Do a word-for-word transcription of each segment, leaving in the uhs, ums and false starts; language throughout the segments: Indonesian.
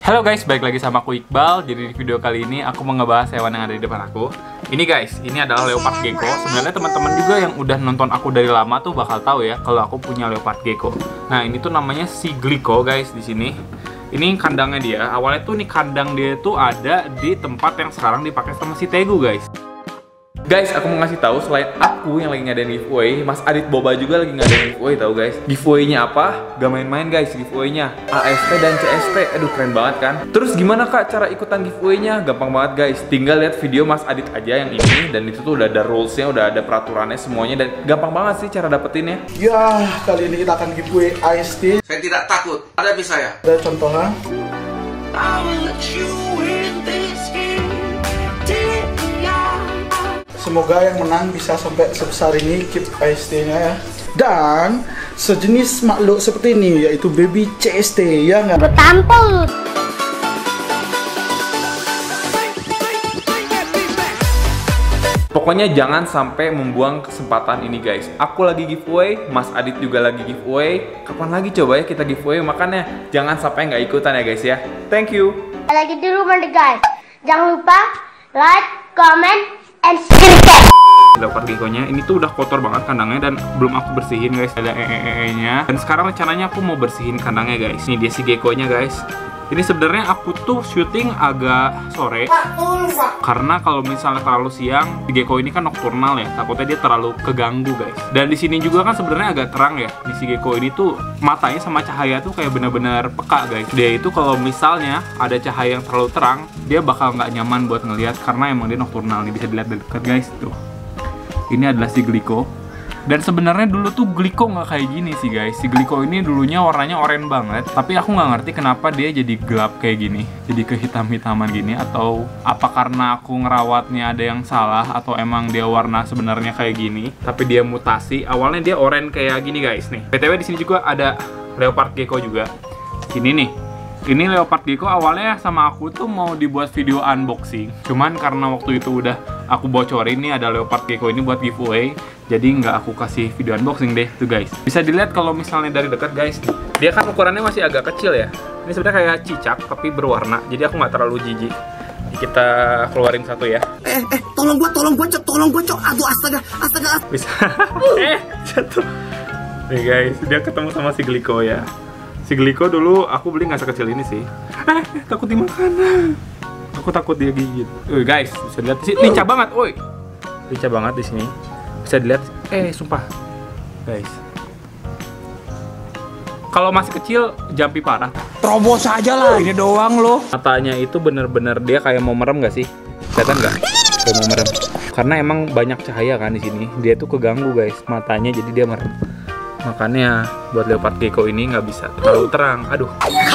Halo guys, balik lagi sama aku Iqbal. Jadi di video kali ini aku mau ngebahas hewan yang ada di depan aku. Ini guys, ini adalah leopard gecko. Sebenarnya teman-teman juga yang udah nonton aku dari lama tuh bakal tahu ya kalau aku punya leopard gecko. Nah, ini tuh namanya si Glico guys di sini. Ini kandangnya dia. Awalnya tuh nih kandang dia tuh ada di tempat yang sekarang dipakai sama si Tegu guys. Guys, aku mau ngasih tahu selain aku yang lagi ngadain giveaway, Mas Adit Boba juga lagi ngadain giveaway tahu guys. Giveaway-nya apa? Gak main-main guys, giveaway-nya A S T dan C S T. Aduh, keren banget kan? Terus gimana Kak cara ikutan giveaway-nya? Gampang banget guys. Tinggal lihat video Mas Adit aja yang ini, dan itu tuh udah ada rules-nya, udah ada peraturannya semuanya, dan gampang banget sih cara dapetinnya. Ya, kali ini kita akan giveaway A S T. Saya tidak takut, hadapi saya. Ada contohnya. Semoga yang menang bisa sampai sebesar ini keep A S T-nya ya. Dan sejenis makhluk seperti ini yaitu baby C S T ya nggak? Betampung. Pokoknya jangan sampai membuang kesempatan ini guys. Aku lagi giveaway, Mas Adit juga lagi giveaway. Kapan lagi coba ya kita giveaway? Makanya jangan sampai nggak ikutan ya guys ya. Thank you. Lagi di rumah deh guys. Jangan lupa like, comment, and subscribe. Leopard gecko-nya ini tuh udah kotor banget kandangnya dan belum aku bersihin guys. Ada ee-nya. Dan sekarang rencananya aku mau bersihin kandangnya guys. Ini dia si gecko-nya guys. Ini sebenarnya aku tuh syuting agak sore karena kalau misalnya terlalu siang, gecko ini kan nokturnal ya, takutnya dia terlalu keganggu guys. Dan di sini juga kan sebenarnya agak terang ya. Di si gecko ini tuh matanya sama cahaya tuh kayak bener-bener peka guys. Dia itu kalau misalnya ada cahaya yang terlalu terang, dia bakal nggak nyaman buat ngelihat karena emang dia nokturnal nih, bisa dilihat dari dekat guys tuh. Ini adalah si Glico. Dan sebenarnya dulu tuh Glico nggak kayak gini sih guys. Si Glico ini dulunya warnanya oranye banget, tapi aku nggak ngerti kenapa dia jadi gelap kayak gini, jadi kehitam-hitaman gini. Atau apa karena aku ngerawatnya ada yang salah, atau emang dia warna sebenarnya kayak gini tapi dia mutasi. Awalnya dia oranye kayak gini guys nih. B T W di sini juga ada leopard gecko juga. Ini nih. Ini leopard gecko awalnya sama aku tuh mau dibuat video unboxing. Cuman karena waktu itu udah aku bocorin nih ada leopard gecko ini buat giveaway, jadi nggak aku kasih video unboxing deh tuh guys. Bisa dilihat kalau misalnya dari dekat guys. Dia kan ukurannya masih agak kecil ya. Ini sebenarnya kayak cicak tapi berwarna. Jadi aku nggak terlalu jijik. Kita keluarin satu ya. Eh, eh, tolong gua, tolong gua, cok, tolong gua, cok. Aduh, astaga, astaga. Bisa. eh, jatuh. Nih guys, dia ketemu sama si Glico ya. Si Glico dulu aku beli nggak sekecil ini sih. Eh, takut dimakan. Aku takut dia gigit. Wih guys, bisa dilihat di sini. Lincah banget, woi. Lincah banget di sini. Bisa dilihat. Eh, sumpah. Guys. Kalau masih kecil, jampi parah. Terobos aja lah, ini doang loh. Matanya itu bener-bener dia kayak mau merem nggak sih? Kelihatan nggak? Kayak mau merem. Karena emang banyak cahaya kan di sini. Dia tuh keganggu guys matanya, jadi dia merem. Makanya buat leopard gecko ini nggak bisa terlalu terang. Aduh.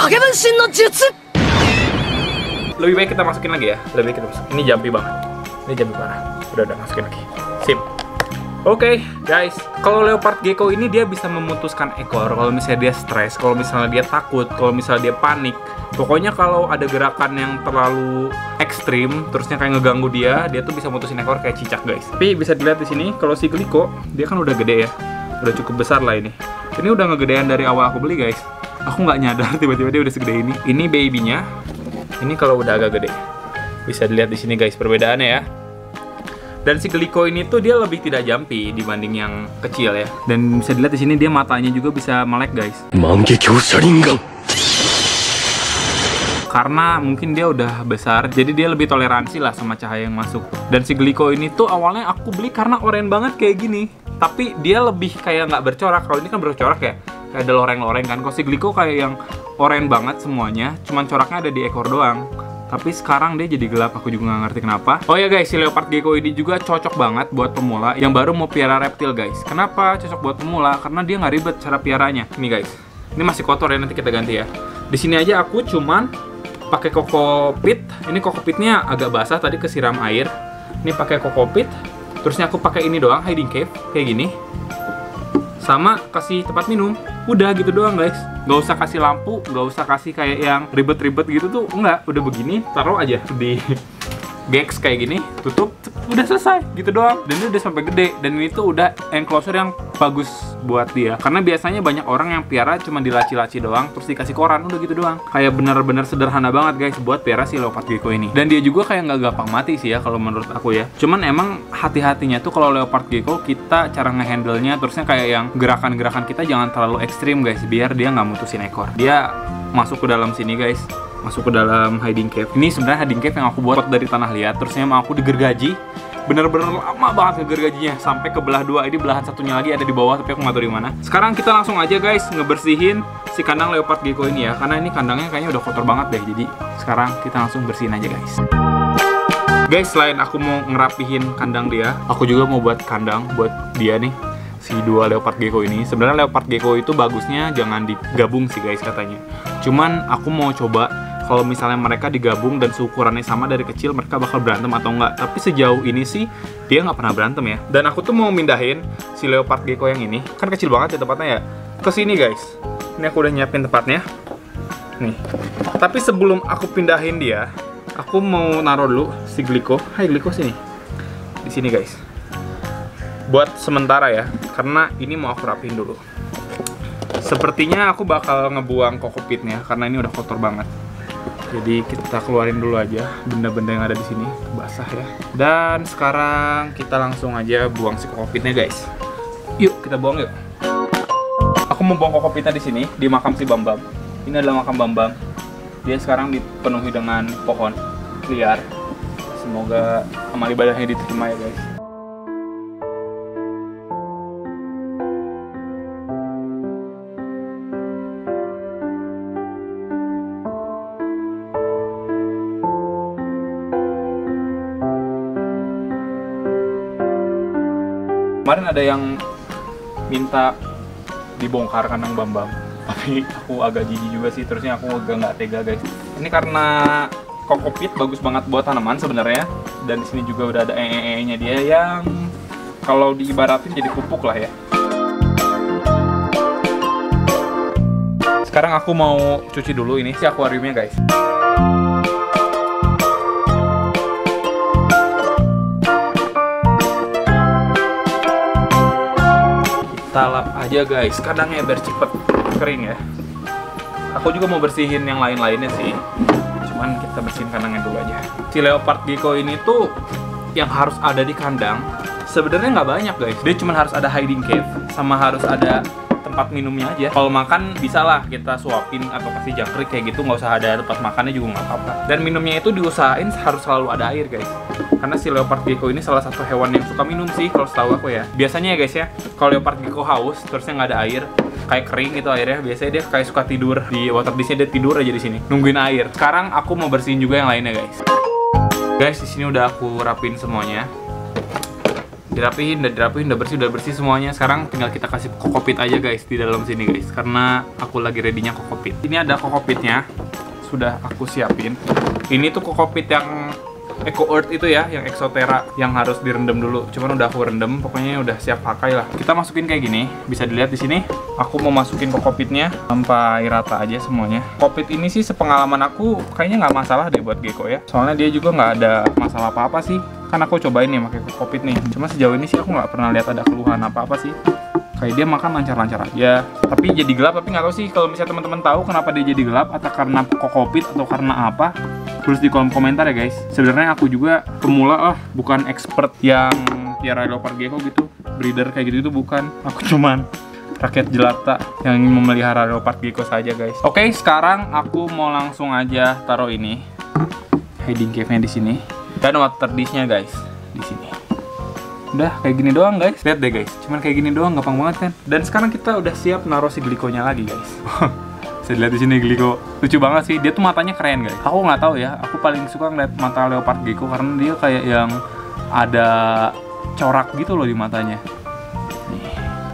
Lebih baik kita masukin lagi ya. Lebih baik kita masukin. Ini jampi banget. Ini jampi parah. Udah udah masukin lagi. Sip. Oke okay, guys, kalau leopard gecko ini dia bisa memutuskan ekor kalau misalnya dia stres, kalau misalnya dia takut, kalau misalnya dia panik. Pokoknya kalau ada gerakan yang terlalu ekstrim, terusnya kayak ngeganggu dia, dia tuh bisa mutusin ekor kayak cicak guys. Tapi bisa dilihat di sini kalau si Glico, dia kan udah gede ya. Udah cukup besar lah ini. Ini udah ngegedean dari awal aku beli guys. Aku nggak nyadar tiba-tiba dia udah segede ini. Ini babynya. Ini kalau udah agak gede. Bisa dilihat di sini guys perbedaannya ya. Dan si Glico ini tuh dia lebih tidak jampi dibanding yang kecil ya. Dan bisa dilihat di sini dia matanya juga bisa melek guys. Karena mungkin dia udah besar, jadi dia lebih toleransi lah sama cahaya yang masuk. Dan si Glico ini tuh awalnya aku beli karena oranye banget kayak gini. Tapi dia lebih kayak nggak bercorak. Kalau ini kan bercorak ya, kayak ada loreng-loreng kan. Kalau si Glico kayak yang oranye banget semuanya, cuman coraknya ada di ekor doang. Tapi sekarang dia jadi gelap, aku juga nggak ngerti kenapa. Oh ya guys, si leopard gecko ini juga cocok banget buat pemula yang baru mau piara reptil guys. Kenapa cocok buat pemula? Karena dia nggak ribet cara piaranya. Nih guys, ini masih kotor ya, nanti kita ganti ya. Di sini aja aku cuman pakai kokopit. Ini kokopitnya agak basah, tadi kesiram air. Ini pakai kokopit. Terusnya aku pakai ini doang, hiding cave kayak gini. Sama kasih tempat minum. Udah gitu doang guys. Gak usah kasih lampu, gak usah kasih kayak yang ribet-ribet gitu tuh. Enggak, udah begini, taruh aja di Gex kayak gini, tutup, udah selesai gitu doang. Dan ini udah sampai gede. Dan ini tuh udah enclosure yang bagus buat dia. Karena biasanya banyak orang yang piara cuma dilaci-laci doang, terus dikasih koran, udah gitu doang. Kayak bener-bener sederhana banget guys buat piara si leopard gecko ini. Dan dia juga kayak nggak gampang mati sih ya kalau menurut aku ya. Cuman emang hati-hatinya tuh kalau leopard gecko, kita cara ngehandle-nya terusnya kayak yang gerakan-gerakan kita jangan terlalu ekstrim guys, biar dia nggak mutusin ekor. Dia masuk ke dalam sini guys, masuk ke dalam hiding cave. Ini sebenarnya hiding cave yang aku buat dari tanah liat, terusnya emang aku digergaji. Bener-bener lama banget ngegergajinya sampai ke belah dua. Ini belahan satunya lagi ada di bawah tapi aku nggak tahu di mana. Sekarang kita langsung aja guys ngebersihin si kandang leopard gecko ini ya, karena ini kandangnya kayaknya udah kotor banget deh. Jadi sekarang kita langsung bersihin aja guys. Guys, selain aku mau ngerapihin kandang dia, aku juga mau buat kandang buat dia nih, si dua leopard gecko ini. Sebenarnya leopard gecko itu bagusnya jangan digabung sih guys katanya. Cuman aku mau coba kalau misalnya mereka digabung dan seukurannya sama dari kecil, mereka bakal berantem atau enggak. Tapi sejauh ini sih dia nggak pernah berantem ya. Dan aku tuh mau mindahin si leopard gecko yang ini, kan kecil banget ya tempatnya ya, ke sini guys. Ini aku udah nyiapin tempatnya nih. Tapi sebelum aku pindahin dia, aku mau naruh dulu si Glico. Hai Glico, sini. Di sini guys. Buat sementara ya, karena ini mau aku rapihin dulu. Sepertinya aku bakal ngebuang kokopitnya karena ini udah kotor banget. Jadi kita keluarin dulu aja benda-benda yang ada di sini, basah ya. Dan sekarang kita langsung aja buang si kokopitnya guys. Yuk kita buang yuk. Aku mau buang kokopitnya di sini, di makam si Bambang. Ini adalah makam Bambang. Dia sekarang dipenuhi dengan pohon liar. Semoga amal ibadahnya diterima ya guys. Kemarin ada yang minta dibongkar kandang Bambang, tapi aku agak jijik juga sih, terusnya aku agak nggak tega guys. Ini karena kokopit bagus banget buat tanaman sebenarnya, dan di sini juga udah ada ee-nya dia yang kalau diibaratin jadi pupuk lah ya. Sekarang aku mau cuci dulu ini si akuariumnya guys. Kita lap aja guys kandangnya biar cepet kering ya. Aku juga mau bersihin yang lain-lainnya sih, cuman kita bersihin kandangnya dulu aja. Si leopard gecko ini tuh yang harus ada di kandang sebenarnya nggak banyak guys. Dia cuma harus ada hiding cave sama harus ada tempat minumnya aja. Kalau makan bisa lah kita suapin atau kasih jangkrik kayak gitu, nggak usah ada tempat makannya juga nggak apa-apa. Dan minumnya itu diusahain harus selalu ada air guys, karena si leopard gecko ini salah satu hewan yang suka minum sih kalau setahu aku ya. Biasanya ya guys ya, kalau leopard gecko haus terusnya nggak ada air, kayak kering gitu airnya, biasanya dia kayak suka tidur di water dish-nya, dia tidur aja di sini nungguin air. Sekarang aku mau bersihin juga yang lainnya guys. Guys, di sini udah aku rapin semuanya. Dirapihin, udah dirapihin, udah bersih, udah bersih semuanya. Sekarang tinggal kita kasih kokopit aja guys di dalam sini guys, karena aku lagi ready-nya kokopit. Ini ada kokopitnya, sudah aku siapin. Ini tuh kokopit yang Eco Earth itu ya, yang Exoterra yang harus direndam dulu. Cuman udah aku rendam, pokoknya udah siap pakai lah. Kita masukin kayak gini, bisa dilihat di sini. Aku mau masukin kokopitnya sampai rata aja semuanya. Kokopit ini sih sepengalaman aku kayaknya nggak masalah deh buat gecko ya. Soalnya dia juga nggak ada masalah apa-apa sih. Kan aku cobain nih pakai kokopit nih. Cuma sejauh ini sih aku nggak pernah lihat ada keluhan apa-apa sih. Kayak dia makan lancar-lancar aja. Tapi jadi gelap, tapi nggak tahu sih kalau misalnya teman-teman tahu kenapa dia jadi gelap, atau karena kokopit atau karena apa, tulis di kolom komentar ya guys. Sebenarnya aku juga pemula lah, bukan expert yang piara leopard gecko gitu, breeder kayak gitu itu bukan. Aku cuman rakyat jelata yang ingin memelihara leopard gecko saja guys. Oke, sekarang aku mau langsung aja taruh ini hiding cave-nya di sini dan water dish-nya guys di sini. Udah kayak gini doang guys. Lihat deh guys, cuman kayak gini doang, gampang banget kan. Dan sekarang kita udah siap naruh si Glico-nya lagi guys. Saya lihat di sini Glico, lucu banget sih. Dia tuh matanya keren guys. Aku nggak tahu ya, aku paling suka ngeliat mata leopard gecko karena dia kayak yang ada corak gitu loh di matanya. Nih,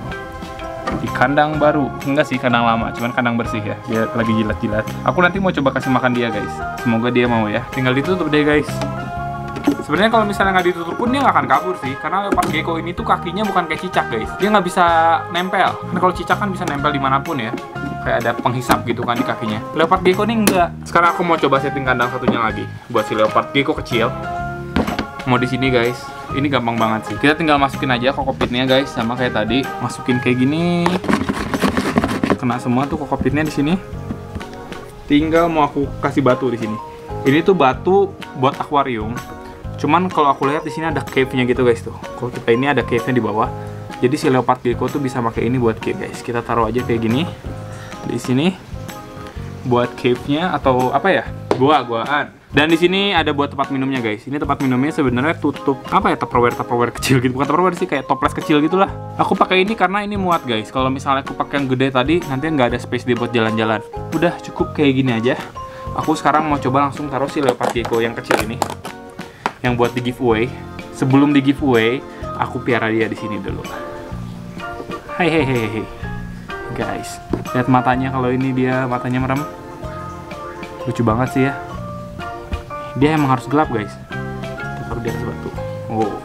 di kandang baru, enggak sih kandang lama, cuman kandang bersih ya. Dia lagi jilat-jilat. Aku nanti mau coba kasih makan dia guys. Semoga dia mau ya. Tinggal ditutup deh guys. Sebenarnya kalau misalnya nggak ditutup pun dia nggak akan kabur sih, karena leopard gecko ini tuh kakinya bukan kayak cicak guys. Dia nggak bisa nempel. Karena kalau cicak kan bisa nempel dimanapun ya. Kayak ada penghisap gitu kan di kakinya. Leopard gecko ini enggak. Sekarang aku mau coba setting kandang satunya lagi buat si leopard gecko kecil. mau di sini guys. Ini gampang banget sih. Kita tinggal masukin aja kokopitnya guys, sama kayak tadi. Masukin kayak gini. Kena semua tuh kokopitnya di sini. Tinggal mau aku kasih batu di sini. Ini tuh batu buat akuarium. Cuman kalau aku lihat di sini ada cave-nya gitu guys tuh. Kalau kita ini ada cave-nya di bawah. Jadi si leopard gecko tuh bisa pakai ini buat cave guys. Kita taruh aja kayak gini di sini buat cave-nya atau apa ya? Gua-guaan. Dan di sini ada buat tempat minumnya guys. Ini tempat minumnya sebenarnya tutup apa ya, tupperware tupperware kecil gitu. Bukan tupperware sih, kayak toples kecil gitulah. Aku pakai ini karena ini muat guys. Kalau misalnya aku pakai yang gede tadi, nanti nggak ada space dia buat jalan-jalan. Udah cukup kayak gini aja. Aku sekarang mau coba langsung taruh si leopard gecko yang kecil ini, yang buat di giveaway. Sebelum di giveaway, aku piara dia di sini dulu. Hai hai hai hai. Guys, lihat matanya, kalau ini dia matanya merem. Lucu banget sih ya. Dia emang harus gelap guys. Kita taruh di atas batu. Oh.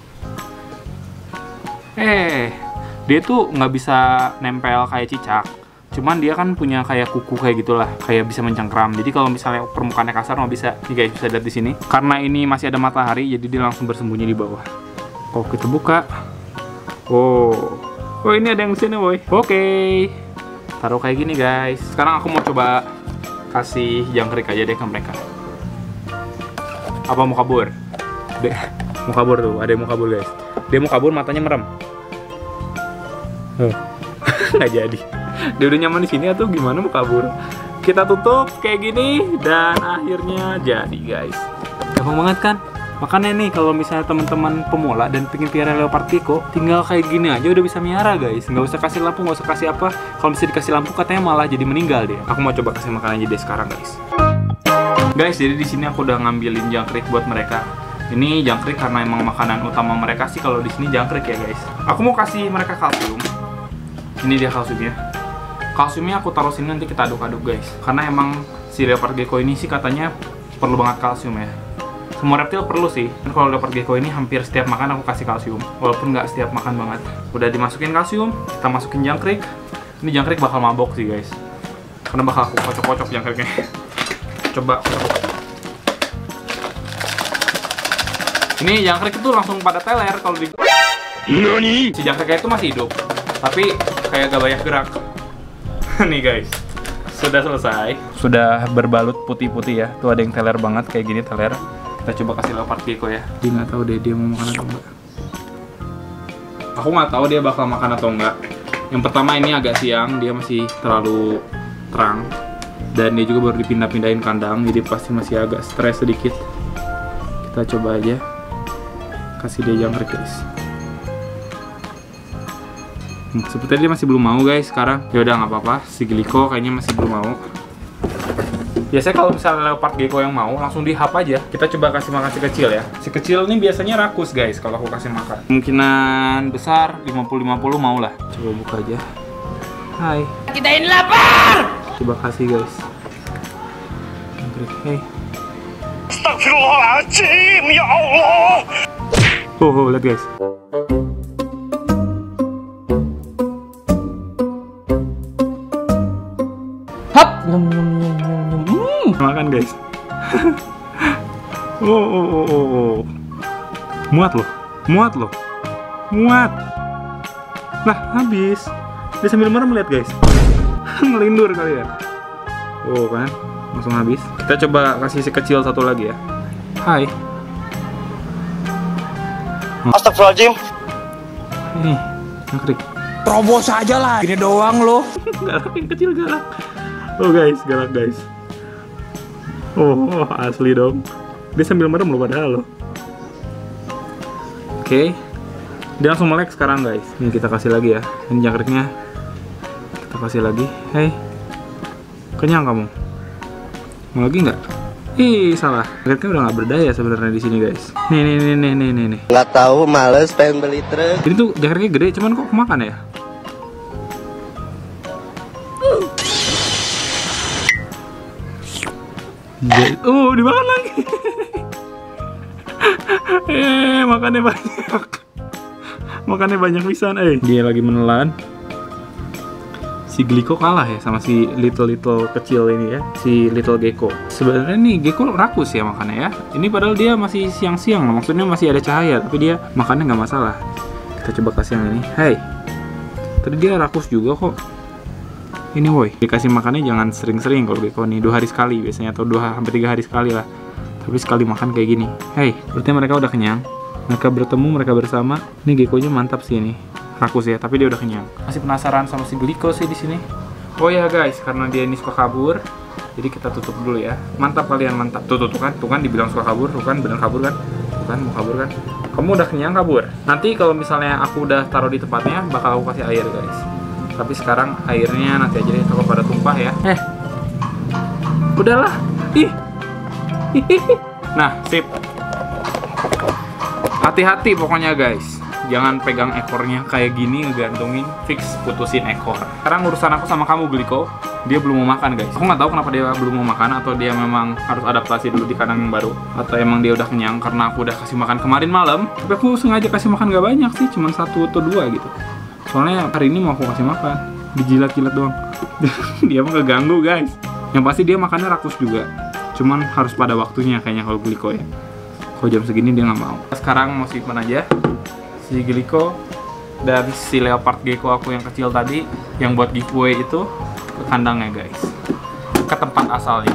Eh, dia tuh nggak bisa nempel kayak cicak. Cuman dia kan punya kayak kuku kayak gitulah, kayak bisa mencengkram. Jadi kalau misalnya permukaannya kasar nggak bisa. Nih guys, bisa lihat di sini. Karena ini masih ada matahari, jadi dia langsung bersembunyi di bawah. Kalau kita buka, oh, oh ini ada yang di sini, boy. Oke, taruh kayak gini guys. Sekarang aku mau coba kasih jangkrik aja deh ke mereka. Apa mau kabur? Deh, mau kabur tuh, ada yang mau kabur guys. Dia mau kabur, matanya merem. Oh. Nggak jadi. Dia udah nyaman di sini atau gimana mau kabur? Kita tutup kayak gini dan akhirnya jadi guys. Gampang banget kan? Makanya nih kalau misalnya teman-teman pemula dan pengen piara leopard gecko, tinggal kayak gini aja udah bisa miara guys. Nggak usah kasih lampu, nggak usah kasih apa. Kalau bisa dikasih lampu katanya malah jadi meninggal dia. Aku mau coba kasih makan aja deh sekarang guys. Guys, jadi di sini aku udah ngambilin jangkrik buat mereka. Ini jangkrik karena emang makanan utama mereka sih kalau di sini jangkrik ya guys. Aku mau kasih mereka kalsium. Ini dia kalsiumnya. Kalsiumnya aku taruh sini, nanti kita aduk-aduk guys. Karena emang si leopard gecko ini sih katanya perlu banget kalsium ya. Semua reptil perlu sih. Dan kalau leopard gecko ini hampir setiap makan aku kasih kalsium. Walaupun nggak setiap makan banget. Udah dimasukin kalsium, kita masukin jangkrik. Ini jangkrik bakal mabok sih guys. Karena bakal aku kocok-kocok jangkriknya. Coba ini jangkrik itu langsung pada teler kalau di Nani? Si jangkriknya itu masih hidup tapi kayak gak banyak gerak. Nih guys, sudah selesai, sudah berbalut putih-putih ya. Tuh ada yang teler banget kayak gini, teler. Kita coba kasih leopard gecko ya. Dia nggak tahu deh dia mau makan atau enggak. Aku nggak tahu dia bakal makan atau enggak. Yang pertama ini agak siang, dia masih terlalu terang. Dan dia juga baru dipindah-pindahin kandang, jadi pasti masih agak stres sedikit. Kita coba aja kasih dia jangkrik guys. Hmm, sepertinya dia masih belum mau guys sekarang. Ya udah nggak apa-apa, si Glico kayaknya masih belum mau. Biasanya kalau misalnya leopard gecko yang mau langsung dihap aja. Kita coba kasih makan si kecil ya. Si kecil ini biasanya rakus guys kalau aku kasih makan. Kemungkinan besar lima puluh lima puluh mau lah. Coba buka aja. Hai. Kita ini lapar. Coba kasih guys. Jangkrik, hey. Astagfirullahaladzim, ya Allah. Oh, oh lihat guys. Hap, nyum nyum nyum nyum nyum. Hmm. Makan guys. Oh, oh, oh, oh, oh. Muat loh, muat loh, muat. Nah, habis. Dia sambil merem lihat guys. Ngelindur kali ya. Oh kan, langsung habis. Kita coba kasih si kecil satu lagi ya. Hai. Astagfirullahaladzim. Ini jangkrik. Terobos aja lah. Gini doang loh. Galak, yang kecil galak. Oh guys, galak guys. Oh, oh asli dong. Dia sambil merem loh padahal loh. Oke. Okay. Dia langsung melek sekarang guys. Ini kita kasih lagi ya. Ini jangkriknya. Kita kasih lagi. Hei. Kenyang kamu? Mau lagi nggak? Ih, salah. Jangkriknya udah nggak berdaya sebenarnya di sini guys. Nih, nih, nih, nih, nih, nih, nih. Nggak tahu, males pengen beli truk. Ini tuh jangkriknya gede, cuman kok kemakan ya? Oh, dimakan lagi. Eh, makannya banyak. Makannya banyak pisan, eh. Dia lagi menelan si Glico kalah ya sama si little little kecil ini ya, si little gecko. Sebenarnya nih gecko rakus ya makannya ya. Ini padahal dia masih siang-siang, maksudnya masih ada cahaya, tapi dia makannya nggak masalah. Kita coba kasih yang ini. Hey, tadi dia rakus juga kok. Ini woi, dikasih makannya jangan sering-sering kalau gecko nih, dua hari sekali biasanya atau dua hampir tiga hari sekali lah. Tapi sekali makan kayak gini. Hey, berarti mereka udah kenyang. Mereka bertemu, mereka bersama. Ini geckonya mantap sih ini. Rakus ya, tapi dia udah kenyang. Masih penasaran sama si Glico sih di sini. Oh ya guys, karena dia ini suka kabur, jadi kita tutup dulu ya. Mantap kalian, mantap. Tuh, tuh, tuh kan, tuh kan dibilang suka kabur, tuh kan bener kabur kan? Tuh kan mau kabur kan? Kamu udah kenyang kabur. Nanti kalau misalnya aku udah taruh di tempatnya, bakal aku kasih air guys. Tapi sekarang airnya nanti aja deh, takut pada tumpah ya. Eh, udahlah. Ih, nah sip. Hati-hati pokoknya guys. Jangan pegang ekornya kayak gini, ngegantungin, fix putusin ekor. Sekarang urusan aku sama kamu Glico, dia belum mau makan guys. Aku nggak tahu kenapa dia belum mau makan, atau dia memang harus adaptasi dulu di kandang yang baru, atau emang dia udah kenyang karena aku udah kasih makan kemarin malam. Tapi aku sengaja kasih makan gak banyak sih, cuma satu atau dua gitu. Soalnya hari ini mau aku kasih makan, dijilat-jilat doang. Dia mah keganggu guys. Yang pasti dia makannya rakus juga, cuman harus pada waktunya kayaknya kalau Glico ya. Kalau jam segini dia nggak mau. Sekarang mau simpan aja si Glico dan si leopard gecko aku yang kecil tadi yang buat giveaway itu ke kandangnya guys, ke tempat asalnya.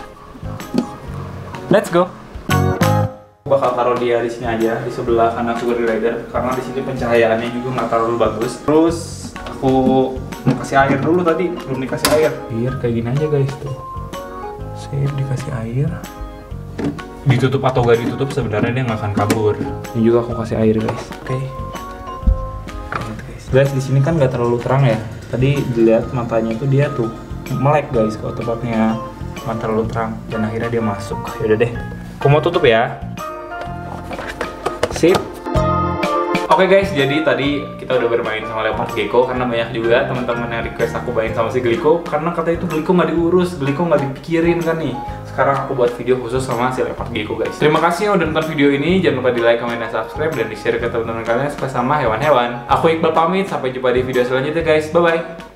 Let's go. Aku bakal taruh dia di sini aja, di sebelah kandang sugar glider, karena di sini pencahayaannya juga nggak terlalu bagus. Terus aku mau kasih air dulu, tadi belum dikasih air. Biar kayak gini aja guys tuh. Sip, dikasih air. Ditutup atau gak ditutup sebenarnya dia nggak akan kabur. Ini juga aku kasih air guys. Oke. Okay. Guys, di sini kan nggak terlalu terang ya. Tadi dilihat matanya itu dia tuh melek guys kalau tempatnya nggak terlalu terang, dan akhirnya dia masuk. Yaudah deh. Aku mau tutup ya. Sip. Oke okay guys, jadi tadi kita udah bermain sama leopard gecko karena banyak juga teman-teman yang request aku main sama si Glico, karena kata itu Glico nggak diurus, Glico nggak dipikirin kan nih. Sekarang aku buat video khusus sama si leopard gecko guys. Terima kasih yang udah nonton video ini, jangan lupa di like, comment, dan subscribe, dan di share ke teman-teman kalian suka sama hewan-hewan. Aku Iqbal pamit, sampai jumpa di video selanjutnya guys, bye bye.